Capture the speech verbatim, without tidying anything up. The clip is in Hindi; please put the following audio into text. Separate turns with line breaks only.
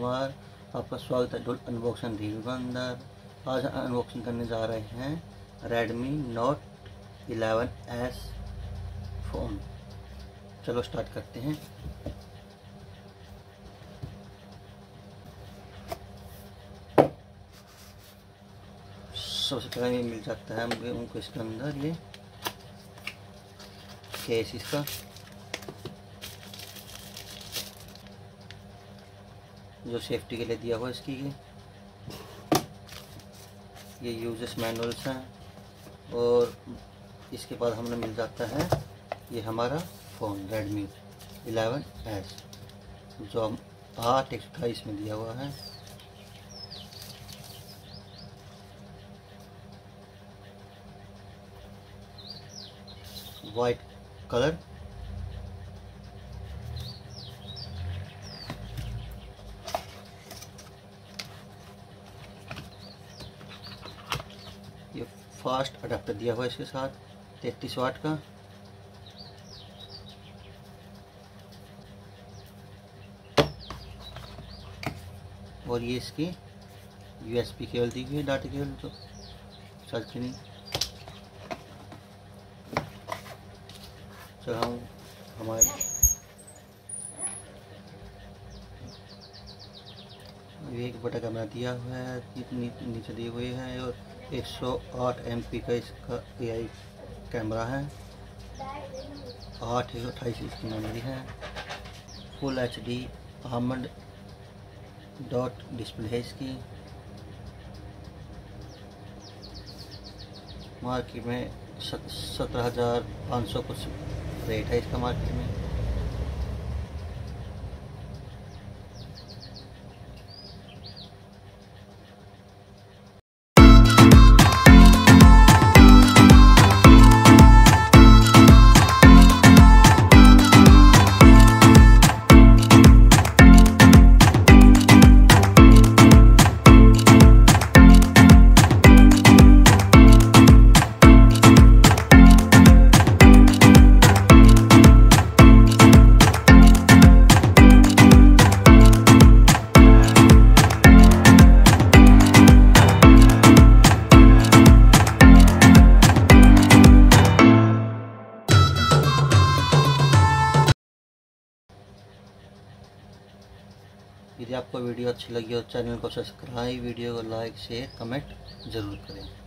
कुमार, आपका स्वागत है अनबॉक्सिंग रिव्यू के अंदर। आज हम अनबॉक्सिंग करने जा रहे हैं Redmi Note eleven S phone. चलो स्टार्ट करते हैं। सबसे पहले ये मिल जाता है मुझे उनको इसके अंदर ये केस इसका, जो सेफ्टी के लिए दिया हुआ इसकी ये ये यूजर्स मैनुअल्स हैं। और इसके बाद हमें मिल जाता है ये हमारा फ़ोन रेडमी इलेवन एस, जो हम आठ एक सौ अट्ठाईस में दिया हुआ है। वाइट कलर, ये फास्ट अडेप्टर दिया हुआ है इसके साथ तैंतीस वाट का। और ये इसकी यूएसबी केबल दी हुई है, डाटा केबल तो चल के नहीं। चलो हम हमारे एक बड़ा कैमरा दिया हुआ है, नीचे दिए हुए हैं। और एक सौ आठ एम पी का इसका ए आई कैमरा है, आठ एक सौ अट्ठाईस इसकी मेमोरी है। Full H D AMOLED dot display है इसकी। मार्केट में सत्रह हज़ार पाँच सौ कुछ रेट है इसका मार्केट में। यदि आपको वीडियो अच्छी लगी हो चैनल को सब्सक्राइब, वीडियो को लाइक शेयर कमेंट ज़रूर करें।